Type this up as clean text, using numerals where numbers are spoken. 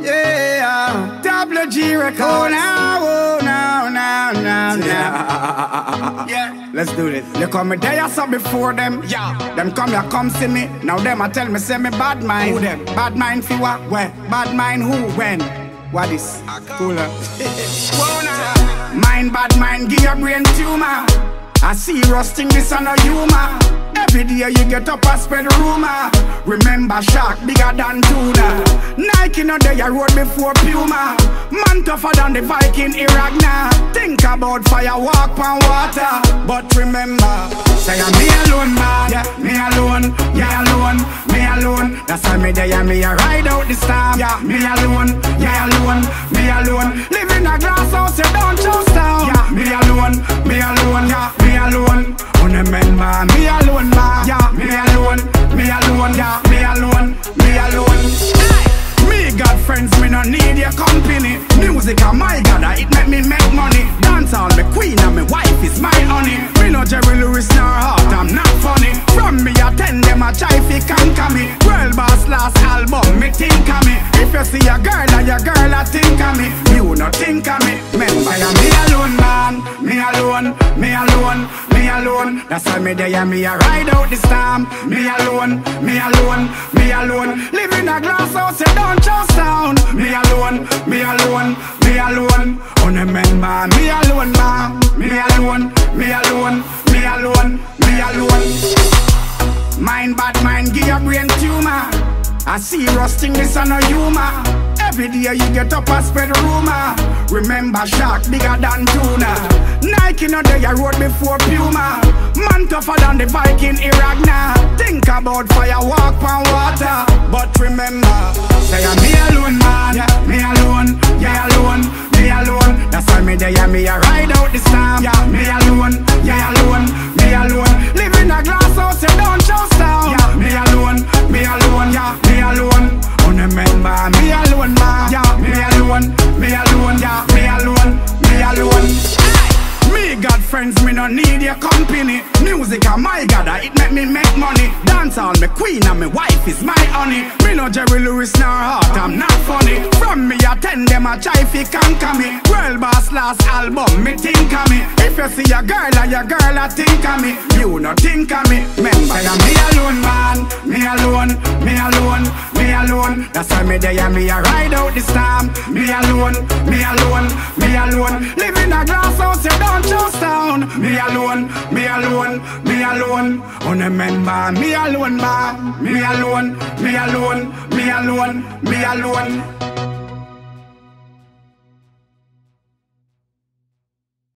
Yeah, WG record. Oh now. Yeah, let's do this. They come me there, I saw before them. Yeah, them come here, come see me. Now them I tell me, say me bad mind. Who them? Bad mind for what? Where? Bad mind who? When? What is? Cooler. Mind bad mind, give your brain tumor. I see you rusting this on a humor. Every day you get up and spread rumor. Remember shark bigger than tuna. Nike no day you rode before Puma. Man tougher than the Viking Iragna. Think about fire, walk on water. But remember, say I'm me alone man. Yeah, me alone, yeah alone, me alone. That's why me there, me a ride out the storm. Yeah, me alone, yeah alone, me alone. Live in a glass house, you don't trust down. Yeah, me alone, yeah, me alone. Remember, me alone, man. Yeah, me alone, yeah, me alone. Me got friends, me no need your company. Music are my god, it make me make money. Dance all me queen and me wife is my honey. Me no Jerry Lewis nor heart, I'm not funny. From me I tell them a try fi conquer me. World Boss last album, me think of me. If you see a girl and your girl a think of me, you no think of me. Remember me alone man, me alone. That's why me there, me a ride out the storm. Me alone. Live in a glass house, you don't trust down. Me alone. Remember, me alone, man. Me alone. Mind bad mind, give your brain tumor. I see you rusting this on a humor. Every day you get up and spread rumor. Remember shark bigger than tuna. Nike no day you rode before Puma. Man tougher than the Viking Iragna. Think about fire, walk on water. But remember, say I'm me alone man. Yeah, me alone, yeah alone. That's why me there, me a ride out the storm. Yeah, me alone. Live in a glass house, you don't trust down. Yeah, me alone. Remember, me alone, man. Yeah, me alone. Me got friends, me no need your company. Music are my god, it make me make money. Dance all me queen and me wife is my honey. Me no Jerry Lewis nor heart, I'm not funny. From me I tell them a try fi conquer me. World Boss last album, me think of me. If you see a girl and your girl a think of me, you no think of me. Remember I'm me alone man, me alone. That's why me there, me a ride out the storm. Me alone. Live in a glass house, you don't trust down. Me alone. Remember, me alone man. Me alone.